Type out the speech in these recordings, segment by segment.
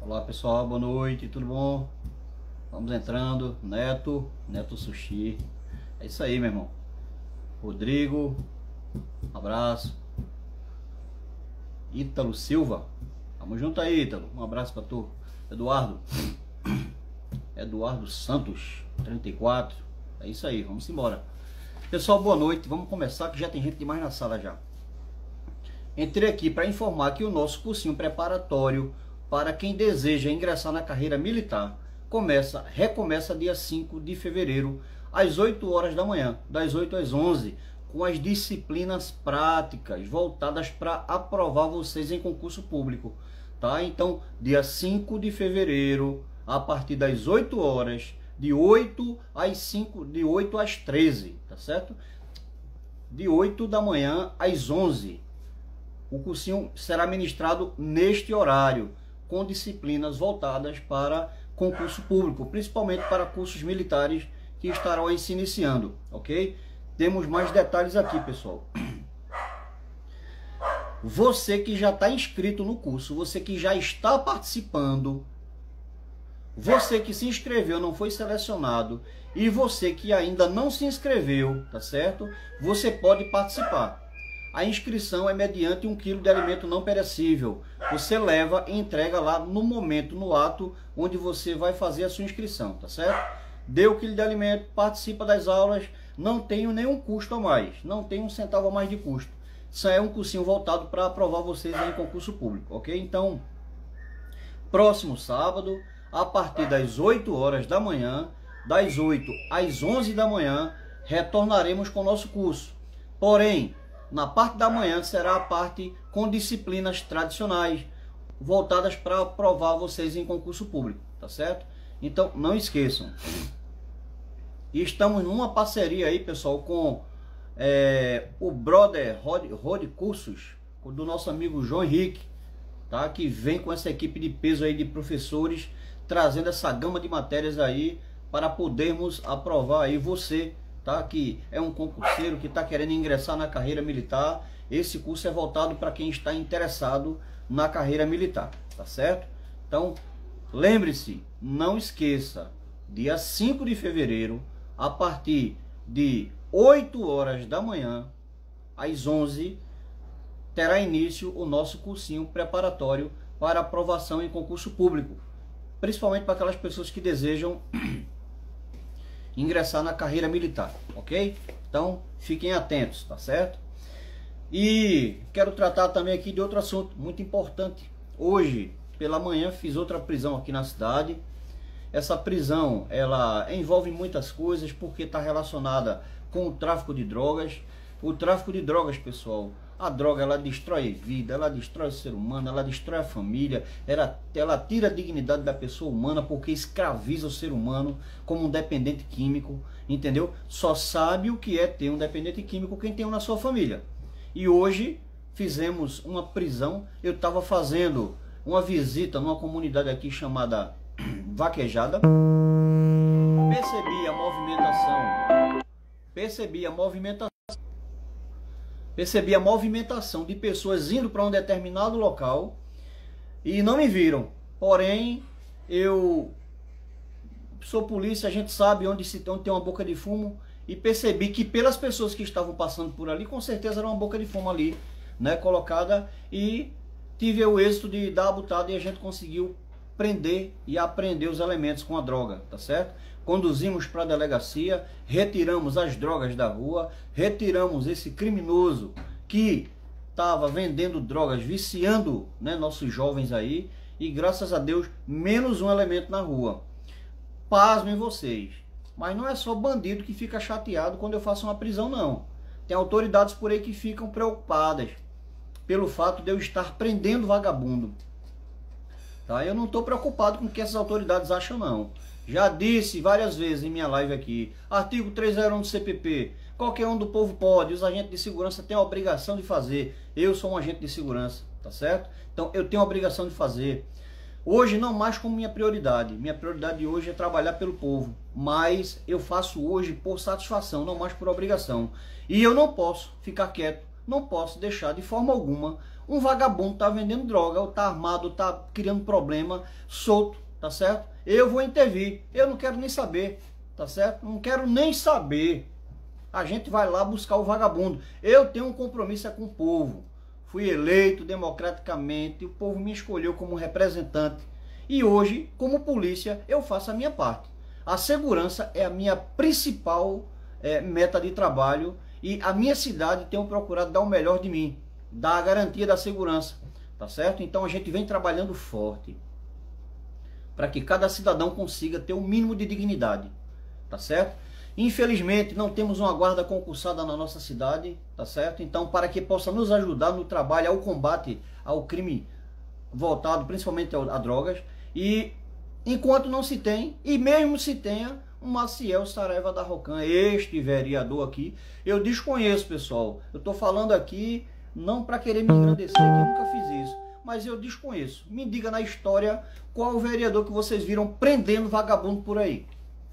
Olá pessoal, boa noite, tudo bom? Vamos entrando, Neto Sushi. É isso aí, meu irmão. Rodrigo, um abraço. Ítalo Silva, tamo junto aí, Ítalo. Um abraço pra tu. Eduardo Santos, 34. É isso aí, vamos embora. Pessoal, boa noite. Vamos começar que já tem gente demais na sala já. Entrei aqui para informar que o nosso cursinho preparatório para quem deseja ingressar na carreira militar recomeça dia 5 de fevereiro, às 8 horas da manhã, das 8 às 11, com as disciplinas práticas voltadas para aprovar vocês em concurso público, tá? Então, dia 5 de fevereiro, a partir das 8 horas, de 8 às 13, tá certo? De 8 da manhã às 11. O cursinho será ministrado neste horário, com disciplinas voltadas para concurso público, principalmente para cursos militares que estarão aí se iniciando, ok? Temos mais detalhes aqui, pessoal. Você que já está inscrito no curso, você que já está participando, você que se inscreveu, não foi selecionado, e você que ainda não se inscreveu, tá certo? Você pode participar. A inscrição é mediante 1 quilo de alimento não perecível. Você leva e entrega lá no momento, no ato, onde você vai fazer a sua inscrição, tá certo? Deu 1 quilo de alimento, participa das aulas, não tem nenhum custo a mais, não tem um centavo a mais de custo. Isso é um cursinho voltado para aprovar vocês aí em concurso público, ok? Então, próximo sábado, a partir das 8 horas da manhã, das 8 às 11 da manhã, retornaremos com o nosso curso. Porém, na parte da manhã será a parte com disciplinas tradicionais, voltadas para aprovar vocês em concurso público, tá certo? Então, não esqueçam. E estamos numa parceria aí, pessoal, com o Brother Road Cursos, do nosso amigo João Henrique, tá? Que vem com essa equipe de peso aí de professores, trazendo essa gama de matérias aí para podermos aprovar aí você, tá? Que é um concurseiro que está querendo ingressar na carreira militar. Esse curso é voltado para quem está interessado na carreira militar, tá certo? Então, lembre-se, não esqueça, dia 5 de fevereiro, a partir de 8 horas da manhã, às 11, terá início o nosso cursinho preparatório para aprovação em concurso público, principalmente para aquelas pessoas que desejam ingressar na carreira militar, ok? Então, fiquem atentos, tá certo? E quero tratar também aqui de outro assunto muito importante. Hoje, pela manhã, fiz outra prisão aqui na cidade. Essa prisão, ela envolve muitas coisas, porque está relacionada com o tráfico de drogas. O tráfico de drogas, pessoal, a droga, ela destrói a vida, ela destrói o ser humano, ela destrói a família, ela tira a dignidade da pessoa humana, porque escraviza o ser humano como um dependente químico, entendeu? Só sabe o que é ter um dependente químico quem tem um na sua família. E hoje fizemos uma prisão. Eu estava fazendo uma visita numa comunidade aqui chamada Vaquejada. Percebi a movimentação de pessoas indo para um determinado local e não me viram. Porém, eu sou polícia, a gente sabe onde tem uma boca de fumo, e percebi que pelas pessoas que estavam passando por ali, com certeza era uma boca de fumo ali, né, colocada, e tive o êxito de dar a butada e a gente conseguiu prender e apreender os elementos com a droga, tá certo? Conduzimos para a delegacia, retiramos as drogas da rua, retiramos esse criminoso que estava vendendo drogas, viciando, né, nossos jovens aí, e graças a Deus, menos um elemento na rua. Pasmem vocês, mas não é só bandido que fica chateado quando eu faço uma prisão, não. Tem autoridades por aí que ficam preocupadas pelo fato de eu estar prendendo vagabundo. Tá? Eu não estou preocupado com o que essas autoridades acham, não. Já disse várias vezes em minha live aqui, artigo 301 do CPP, qualquer um do povo pode, os agentes de segurança têm a obrigação de fazer. Eu sou um agente de segurança, tá certo? Então eu tenho a obrigação de fazer. Hoje não mais como minha prioridade hoje é trabalhar pelo povo, mas eu faço hoje por satisfação, não mais por obrigação. E eu não posso ficar quieto não posso deixar de forma alguma um vagabundo tá vendendo droga, ou tá armado, ou tá criando problema, solto, tá certo? Eu vou intervir, eu não quero nem saber, tá certo? Não quero nem saber. A gente vai lá buscar o vagabundo. Eu tenho um compromisso com o povo. Fui eleito democraticamente, o povo me escolheu como representante. E hoje, como polícia, eu faço a minha parte. A segurança é a minha principal meta de trabalho, e a minha cidade tem procurado dar o melhor de mim, dar a garantia da segurança, tá certo? Então a gente vem trabalhando forte para que cada cidadão consiga ter o mínimo de dignidade, tá certo? Infelizmente não temos uma guarda concursada na nossa cidade, tá certo? Então, para que possa nos ajudar no trabalho ao combate ao crime voltado principalmente a drogas, e enquanto não se tem, e mesmo se tenha, o Maciel Saraiva da Rocan, este vereador aqui, eu desconheço, pessoal. Eu estou falando aqui não para querer me engrandecer, que eu nunca fiz isso, mas eu desconheço. Me diga na história qual o vereador que vocês viram prendendo vagabundo por aí.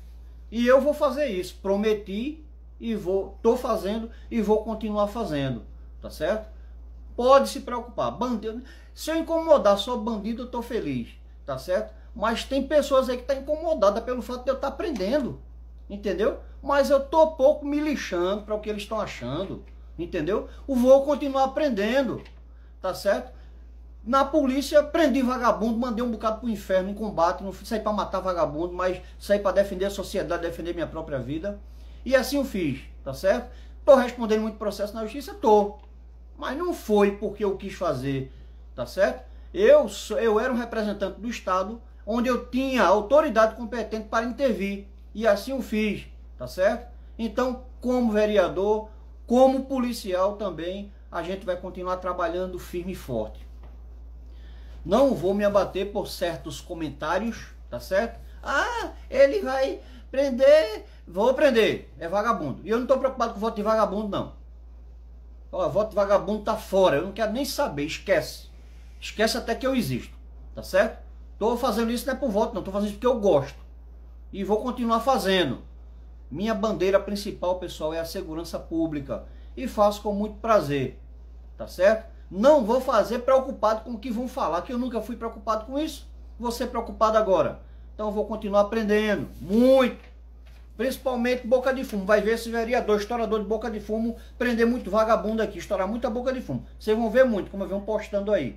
E eu vou fazer isso, prometi, e estou fazendo e vou continuar fazendo, tá certo? Pode se preocupar, bandido, se eu incomodar só bandido, eu estou feliz, tá certo? Mas tem pessoas aí que estão incomodadas pelo fato de eu estar aprendendo, entendeu? Mas eu estou pouco me lixando para o que eles estão achando, entendeu? Eu vou continuar aprendendo, tá certo? Na polícia, prendi vagabundo, mandei um bocado pro inferno em combate, não saí para matar vagabundo, mas saí para defender a sociedade, defender minha própria vida. E assim eu fiz, tá certo? Tô respondendo muito processo na justiça? Tô. Mas não foi porque eu quis fazer, tá certo? Eu era um representante do Estado, onde eu tinha autoridade competente para intervir. E assim eu fiz, tá certo? Então, como vereador, como policial também, a gente vai continuar trabalhando firme e forte. Não vou me abater por certos comentários, tá certo? Ah, ele vai prender, vou prender, é vagabundo. E eu não estou preocupado com o voto de vagabundo, não. Ó, voto de vagabundo tá fora, eu não quero nem saber, esquece. Esquece até que eu existo, tá certo? Estou fazendo isso não é por voto, não, estou fazendo isso porque eu gosto. E vou continuar fazendo. Minha bandeira principal, pessoal, é a segurança pública. E faço com muito prazer, tá certo? Não vou fazer preocupado com o que vão falar, que eu nunca fui preocupado com isso. Vou ser preocupado agora. Então eu vou continuar aprendendo, muito. Principalmente boca de fumo. Vai ver esse vereador, estourador de boca de fumo, prender muito vagabundo aqui, estourar muita boca de fumo. Vocês vão ver muito, como eu venho postando aí.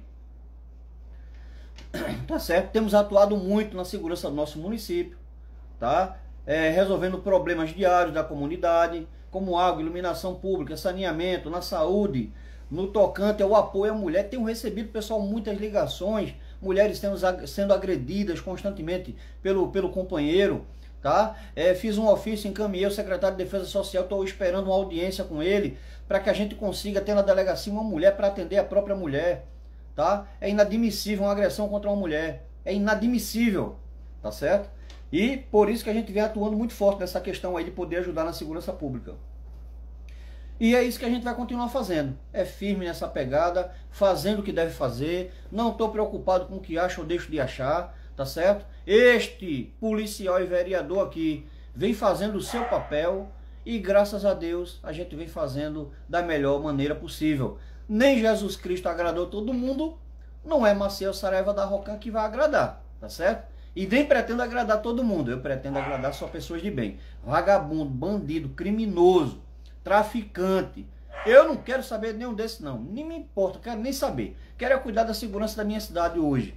Tá certo? Temos atuado muito na segurança do nosso município, tá? Resolvendo problemas diários da comunidade, como água, iluminação pública, saneamento, na saúde, no tocante ao apoio à mulher. Tenho recebido, pessoal, muitas ligações, mulheres sendo agredidas constantemente pelo companheiro, tá? Fiz um ofício, encaminhei ao secretário de Defesa Social, estou esperando uma audiência com ele, para que a gente consiga ter na delegacia uma mulher para atender a própria mulher, tá? É inadmissível uma agressão contra uma mulher, é inadmissível, tá certo? E por isso que a gente vem atuando muito forte nessa questão aí de poder ajudar na segurança pública. E é isso que a gente vai continuar fazendo. É firme nessa pegada, fazendo o que deve fazer. Não estou preocupado com o que acha ou deixo de achar, tá certo? Este policial e vereador aqui vem fazendo o seu papel e graças a Deus a gente vem fazendo da melhor maneira possível. Nem Jesus Cristo agradou todo mundo, não é Maciel Saraiva da Rocan que vai agradar, tá certo? E nem pretendo agradar todo mundo, eu pretendo agradar só pessoas de bem. Vagabundo, bandido, criminoso, traficante, eu não quero saber nenhum desses não, nem me importa, quero nem saber. Quero cuidar da segurança da minha cidade hoje,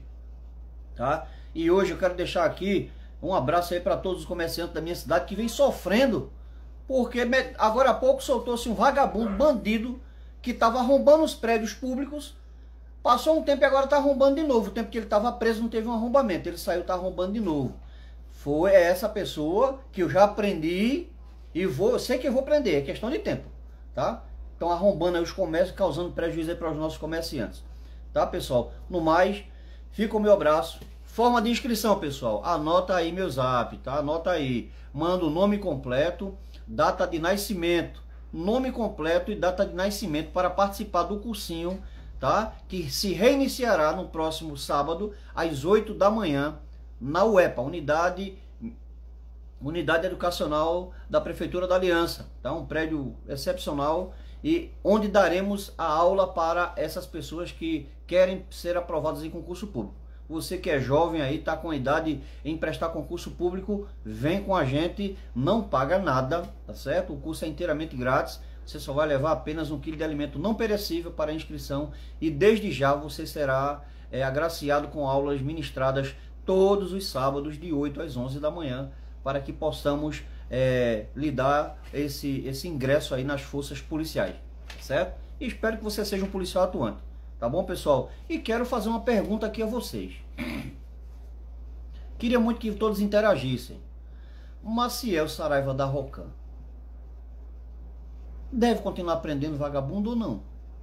tá? E hoje eu quero deixar aqui um abraço aí para todos os comerciantes da minha cidade que vem sofrendo, porque agora há pouco soltou-se um vagabundo, bandido, que estava arrombando os prédios públicos. Passou um tempo e agora está arrombando de novo. O tempo que ele estava preso não teve um arrombamento, ele saiu, está arrombando de novo. Foi essa pessoa que eu já aprendi e sei que eu vou prender, é questão de tempo, tá? Estão arrombando aí os comércios, causando prejuízo aí para os nossos comerciantes, tá, pessoal? No mais, fica o meu abraço. Forma de inscrição, pessoal, anota aí meu zap, tá? Anota aí, manda o nome completo, data de nascimento, nome completo e data de nascimento para participar do cursinho, tá? Que se reiniciará no próximo sábado às 8 da manhã na UEPA, Unidade Educacional da Prefeitura da Aliança, tá? Um prédio excepcional e onde daremos a aula para essas pessoas que querem ser aprovadas em concurso público. Você que é jovem aí, está com idade em prestar concurso público, vem com a gente, não paga nada, tá certo? O curso é inteiramente grátis, você só vai levar apenas 1 quilo de alimento não perecível para a inscrição e desde já você será agraciado com aulas ministradas todos os sábados de 8 às 11 da manhã, para que possamos lhe dar esse ingresso aí nas forças policiais, tá certo? E espero que você seja um policial atuante, tá bom, pessoal? E quero fazer uma pergunta aqui a vocês. Queria muito que todos interagissem. Maciel Saraiva da Rocan deve continuar aprendendo vagabundo ou não?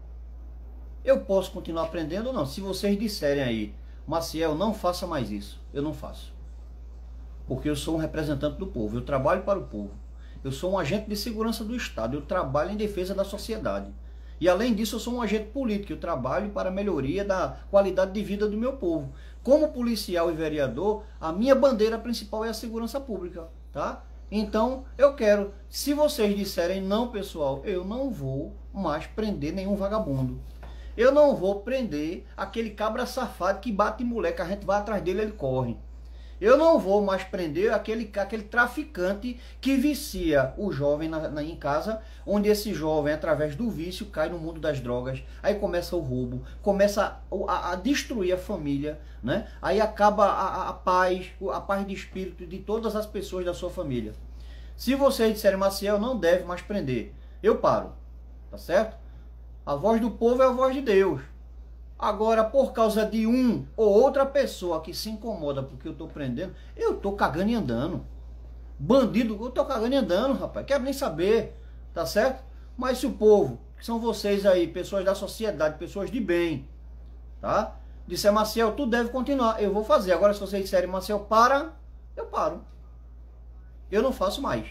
Eu posso continuar aprendendo ou não? Se vocês disserem aí, Maciel, não faça mais isso, eu não faço. Porque eu sou um representante do povo, eu trabalho para o povo. Eu sou um agente de segurança do Estado, eu trabalho em defesa da sociedade. E além disso, eu sou um agente político, eu trabalho para a melhoria da qualidade de vida do meu povo. Como policial e vereador, a minha bandeira principal é a segurança pública, tá? Então, eu quero, se vocês disserem não, pessoal, eu não vou mais prender nenhum vagabundo. Eu não vou prender aquele cabra safado que bate em moleque, a gente vai atrás dele, ele corre. Eu não vou mais prender aquele traficante que vicia o jovem em casa, onde esse jovem, através do vício, cai no mundo das drogas. Aí começa o roubo, começa a destruir a família, né? Aí acaba a paz de espírito de todas as pessoas da sua família. Se vocês disserem, Maciel, não deve mais prender, eu paro, tá certo? A voz do povo é a voz de Deus. Agora, por causa de um ou outra pessoa que se incomoda porque eu estou prendendo, eu estou cagando e andando. Bandido, eu estou cagando e andando, rapaz. Quero nem saber, tá certo? Mas se o povo, que são vocês aí, pessoas da sociedade, pessoas de bem, tá? Disser, Maciel, tu deve continuar. Eu vou fazer. Agora, se vocês disserem, Maciel, para, eu paro. Eu não faço mais.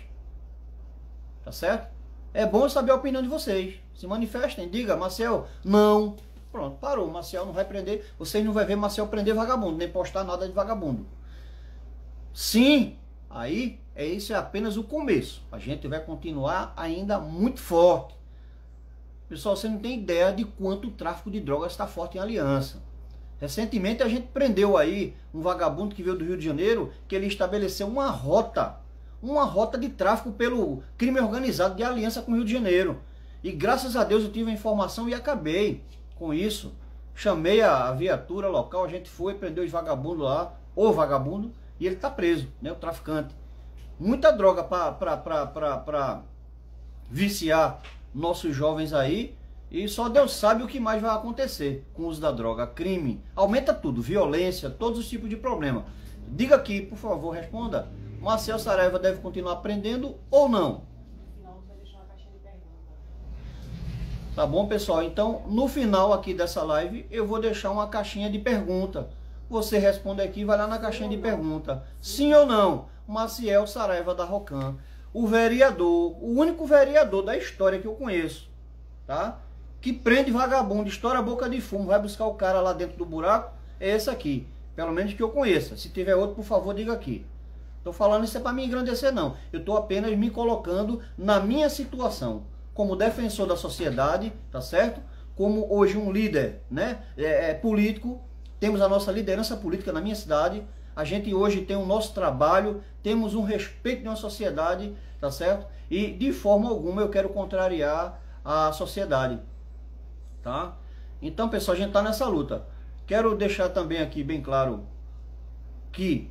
Tá certo? É bom saber a opinião de vocês. Se manifestem, diga, Maciel, não. Pronto, parou. Maciel não vai prender. Vocês não vão ver Maciel prender vagabundo, nem postar nada de vagabundo. Sim, aí isso é apenas o começo. A gente vai continuar ainda muito forte. Pessoal, você não tem ideia de quanto o tráfico de drogas está forte em Aliança. Recentemente a gente prendeu aí um vagabundo que veio do Rio de Janeiro, que ele estabeleceu uma rota de tráfico pelo crime organizado de aliança com o Rio de Janeiro. E graças a Deus eu tive a informação e acabei com isso. Chamei a viatura local, a gente foi, prendeu os vagabundos lá, o vagabundo, e ele está preso, né, o traficante. Muita droga para viciar nossos jovens aí, e só Deus sabe o que mais vai acontecer com o uso da droga. Crime, aumenta tudo, violência, todos os tipos de problema. Diga aqui, por favor, responda. Maciel Saraiva deve continuar aprendendo ou não? Tá bom, pessoal? Então, no final aqui dessa live, eu vou deixar uma caixinha de pergunta. Você responde aqui, vai lá na caixinha de pergunta. Sim ou não? Maciel Saraiva da Rocan, o vereador, o único vereador da história que eu conheço, tá? Que prende vagabundo, estoura a boca de fumo, vai buscar o cara lá dentro do buraco, é esse aqui. Pelo menos que eu conheça. Se tiver outro, por favor, diga aqui. Tô falando isso é para me engrandecer, não. Eu tô apenas me colocando na minha situação, como defensor da sociedade, tá certo? Como hoje um líder, né, político, temos a nossa liderança política na minha cidade, a gente hoje tem o nosso trabalho, temos um respeito de uma sociedade, tá certo? E de forma alguma eu quero contrariar a sociedade, tá? Então, pessoal, a gente tá nessa luta. Quero deixar também aqui bem claro que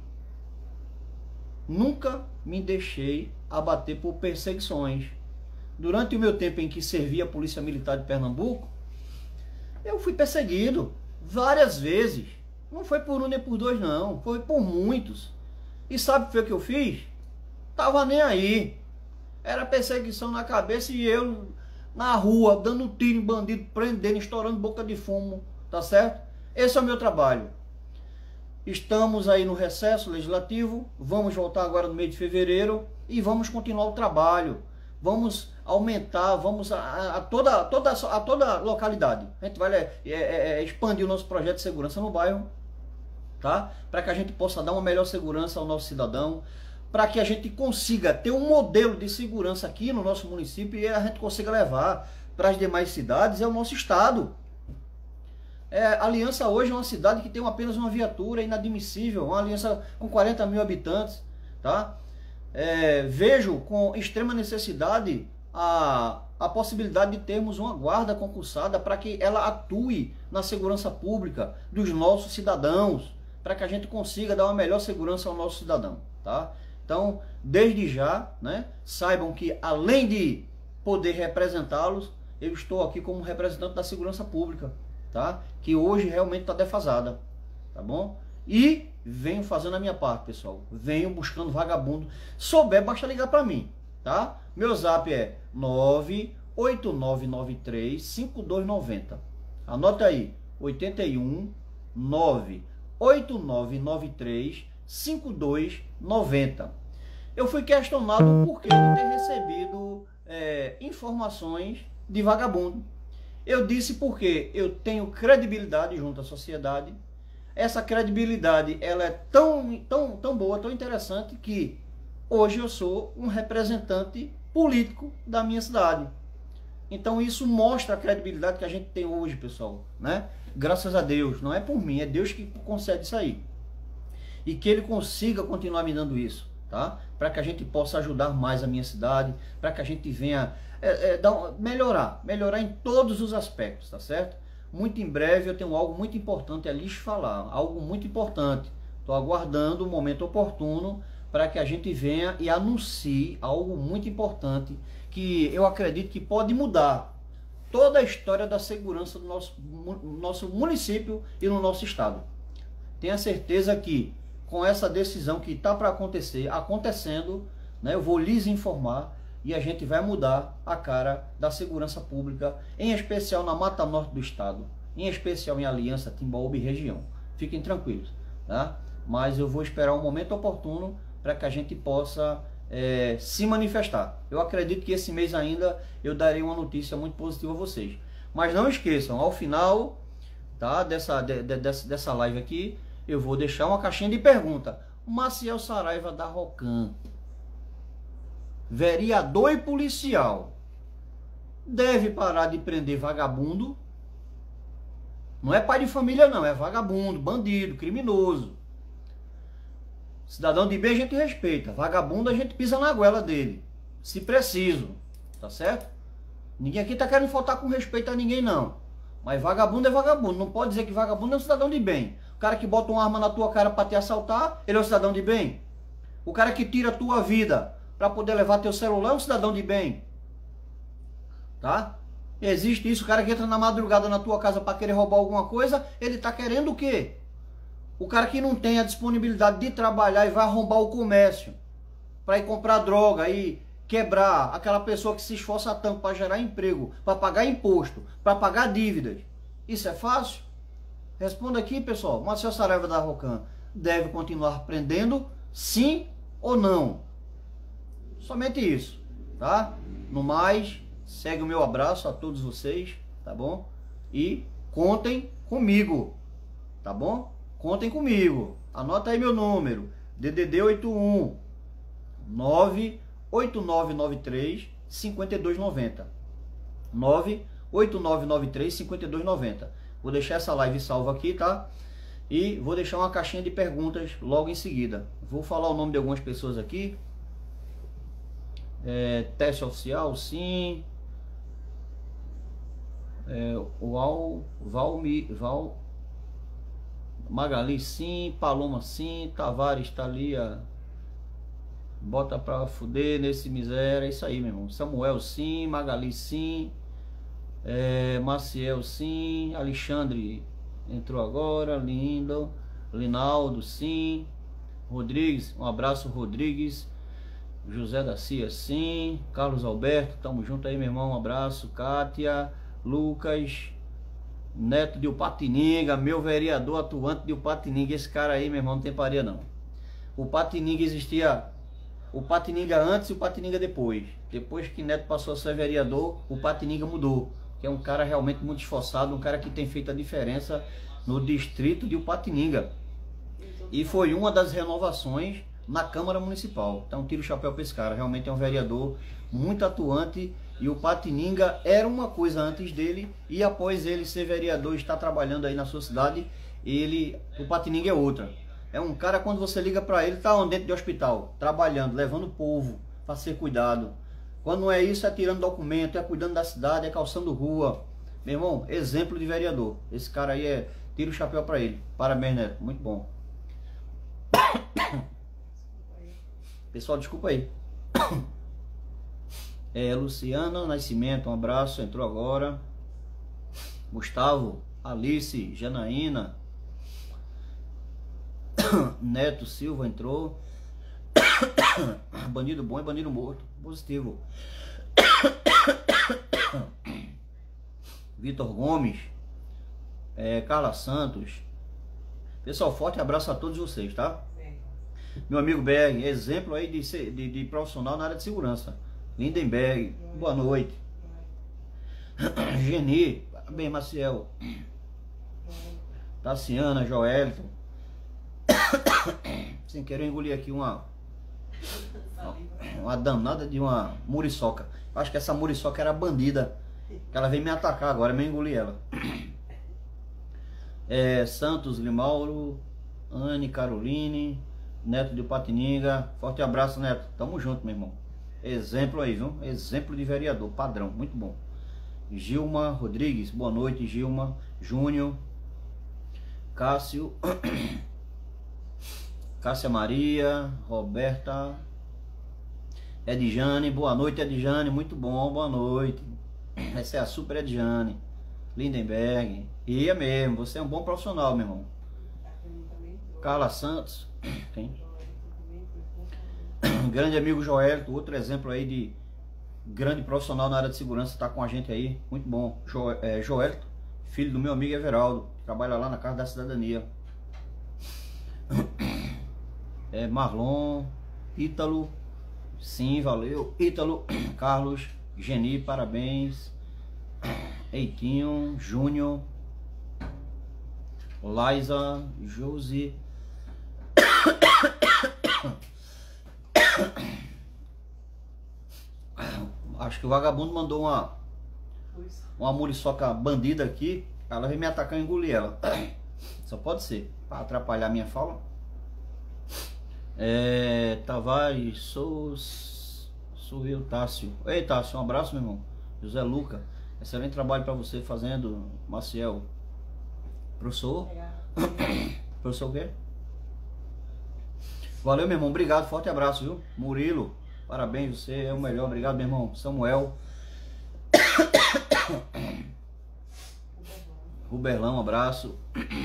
nunca me deixei abater por perseguições. Durante o meu tempo em que servi a Polícia Militar de Pernambuco, eu fui perseguido várias vezes. Não foi por um nem por dois, não. Foi por muitos. E sabe o que foi que eu fiz? Tava nem aí. Era perseguição na cabeça e eu na rua, dando tiro em bandido, prendendo, estourando boca de fumo. Tá certo? Esse é o meu trabalho. Estamos aí no recesso legislativo. Vamos voltar agora no mês de fevereiro e vamos continuar o trabalho. Vamos aumentar, vamos a toda localidade. A gente vai expandir o nosso projeto de segurança no bairro, tá? Para que a gente possa dar uma melhor segurança ao nosso cidadão, para que a gente consiga ter um modelo de segurança aqui no nosso município e a gente consiga levar para as demais cidades é o nosso estado. Aliança hoje é uma cidade que tem apenas uma viatura, inadmissível, uma Aliança com 40 mil habitantes, tá? Vejo com extrema necessidade a possibilidade de termos uma guarda concursada para que ela atue na segurança pública dos nossos cidadãos, para que a gente consiga dar uma melhor segurança ao nosso cidadão, tá? Então, desde já, né, saibam que além de poder representá-los, eu estou aqui como representante da segurança pública, tá? Que hoje realmente está defasada, tá bom? E venho fazendo a minha parte, pessoal. Venho buscando vagabundo. Souber, basta ligar para mim, tá? Meu zap é 98993-5290. Anota aí, 98993-5290. Eu fui questionado por que de ter recebido informações de vagabundo. Eu disse porque eu tenho credibilidade junto à sociedade. Essa credibilidade ela é tão boa, tão interessante, que hoje eu sou um representante político da minha cidade. Então isso mostra a credibilidade que a gente tem hoje, pessoal, né? Graças a Deus, não é por mim, é Deus que concede isso aí. E que Ele consiga continuar me dando isso, tá? Para que a gente possa ajudar mais a minha cidade, para que a gente venha melhorar em todos os aspectos, tá certo? Muito em breve eu tenho algo muito importante a lhes falar, algo muito importante. Estou aguardando o momento oportuno para que a gente venha e anuncie algo muito importante que eu acredito que pode mudar toda a história da segurança do nosso município e no nosso estado. Tenha certeza que com essa decisão que está para acontecendo, né, eu vou lhes informar e a gente vai mudar a cara da segurança pública, em especial na Mata Norte do estado, em especial em Aliança, Timbaúba e região. Fiquem tranquilos, tá? Mas eu vou esperar um momento oportuno para que a gente possa se manifestar. Eu acredito que esse mês ainda eu darei uma notícia muito positiva a vocês. Mas não esqueçam, ao final, tá, dessa live aqui, eu vou deixar uma caixinha de pergunta. Maciel Saraiva da Rocan, vereador e policial, deve parar de prender vagabundo? Não é pai de família não, é vagabundo, bandido, criminoso. Cidadão de bem a gente respeita, vagabundo a gente pisa na goela dele, se preciso, tá certo? Ninguém aqui tá querendo faltar com respeito a ninguém não, mas vagabundo é vagabundo, não pode dizer que vagabundo é um cidadão de bem. O cara que bota uma arma na tua cara para te assaltar, ele é um cidadão de bem? O cara que tira a tua vida para poder levar teu celular é um cidadão de bem, tá? Existe isso, o cara que entra na madrugada na tua casa para querer roubar alguma coisa, ele tá querendo o quê? O cara que não tem a disponibilidade de trabalhar e vai arrombar o comércio para ir comprar droga e quebrar aquela pessoa que se esforça tanto para gerar emprego, para pagar imposto, para pagar dívidas. Isso é fácil? Responda aqui, pessoal. Maciel Saraiva da Rocan deve continuar prendendo, sim ou não? Somente isso, tá? No mais, segue o meu abraço a todos vocês, tá bom? E contem comigo, tá bom? Contem comigo. Anota aí meu número. DDD 81 98993 5290. 98993 5290. Vou deixar essa live salva aqui, tá? E vou deixar uma caixinha de perguntas logo em seguida. Vou falar o nome de algumas pessoas aqui. Teste oficial, sim. Magali, sim. Paloma, sim. Tavares, Thalia, bota pra fuder nesse miséria. É isso aí, meu irmão. Samuel, sim. Magali, sim. Maciel, sim. Alexandre entrou agora. Lindo. Linaldo, sim. Rodrigues, um abraço, Rodrigues. José da Cia, sim. Carlos Alberto, tamo junto aí, meu irmão. Um abraço. Kátia, Lucas, Neto de Upatininga, meu vereador atuante de Upatininga. Esse cara aí, meu irmão, não tem paria não. O Upatininga existia, o Upatininga antes e o Upatininga depois. Depois que Neto passou a ser vereador, o Upatininga mudou. Que é um cara realmente muito esforçado, um cara que tem feito a diferença no distrito de Upatininga. E foi uma das renovações na Câmara Municipal. Então tiro o chapéu para esse cara. Realmente é um vereador muito atuante E o Patininga era uma coisa antes dele, e após ele ser vereador, estar trabalhando aí na sua cidade, o Patininga é outra. É um cara, quando você liga para ele, tá dentro de hospital, trabalhando, levando o povo para ser cuidado. Quando não é isso, é tirando documento, é cuidando da cidade, é calçando rua. Meu irmão, exemplo de vereador. Esse cara aí tira o chapéu para ele. Parabéns, Neto, muito bom. Pessoal, desculpa aí. Luciana Nascimento, um abraço, entrou agora. Gustavo, Alice, Janaína, Neto Silva entrou. Bandido bom e bandido morto, positivo. Vitor Gomes, Carla Santos. Pessoal, forte abraço a todos vocês, tá? Meu amigo Berg, exemplo aí de profissional na área de segurança. Lindenberg, boa noite. Geni, bem, Maciel. Tassiana, Joelton. Sem querer engolir aqui uma danada de uma muriçoca. Acho que essa muriçoca era bandida, que ela veio me atacar agora, eu engoli ela. Santos Limauro, Anne Caroline, Neto de Patininga. Forte abraço, Neto, tamo junto, meu irmão. Exemplo aí, viu? Exemplo de vereador, padrão, muito bom. Gilma Rodrigues, boa noite, Gilma. Júnior, Cássio, Cássia Maria, Roberta, Edjane, boa noite, Edjane, muito bom, boa noite. Essa é a super Edjane. Lindenberg, ia mesmo, você é um bom profissional, meu irmão. Carla Santos, quem? Grande amigo Joelto, outro exemplo aí de grande profissional na área de segurança, está com a gente aí, muito bom. Joelto, filho do meu amigo Everaldo, trabalha lá na Casa da Cidadania. Marlon, Ítalo, sim, valeu. Ítalo, Carlos, Geni, parabéns. Eitinho, Júnior, Liza, Josi. Acho que o vagabundo mandou uma muriçoca bandida aqui. Ela veio me atacar e engolir ela. Só pode ser, para atrapalhar a minha fala. Tavares, sou eu, Tássio. Ei, Tássio, um abraço, meu irmão. José Luca, excelente trabalho para você fazendo. Maciel, professor. Professor o quê? Valeu, meu irmão, obrigado, forte abraço, viu? Murilo, parabéns, você é o melhor, obrigado, meu irmão. Samuel, Ruberlão, um abraço.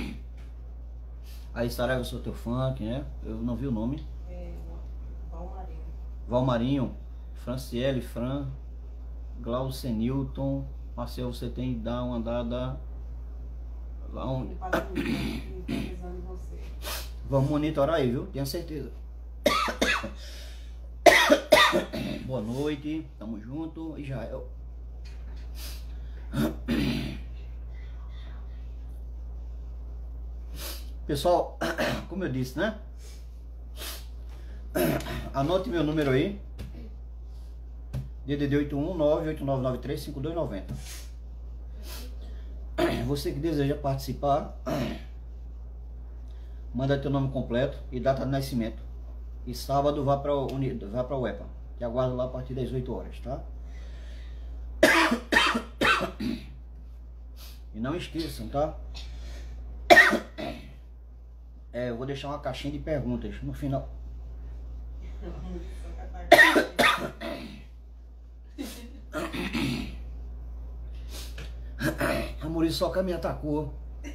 Aí, Saraiva, eu sou teu fã, quem é? Eu não vi o nome. Valmarinho. Valmarinho, Franciele, Fran, Glaucenilton. Marcelo, você tem que dar uma andada lá onde? Vamos monitorar aí, viu? Tenho certeza. Boa noite, tamo junto. Israel. Pessoal, como eu disse, né? Anote meu número aí. DDD 819-8993-5290. Você que deseja participar, manda teu nome completo e data de nascimento. E sábado vá para o EPA. Que aguardo lá a partir das 8 horas, tá? E não esqueçam, tá? Eu vou deixar uma caixinha de perguntas no final. A muriçoca me atacou.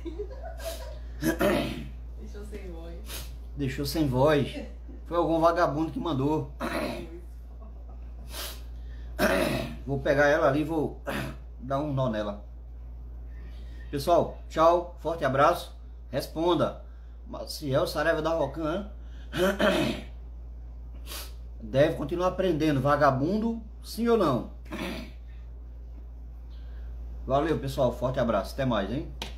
Deixou sem voz. Deixou sem voz. Foi algum vagabundo que mandou. Vou pegar ela ali e vou dar um nó nela. Pessoal, tchau, forte abraço. Responda. Maciel Saraiva da Rocan deve continuar aprendendo. Vagabundo, sim ou não? Valeu, pessoal, forte abraço. Até mais, hein?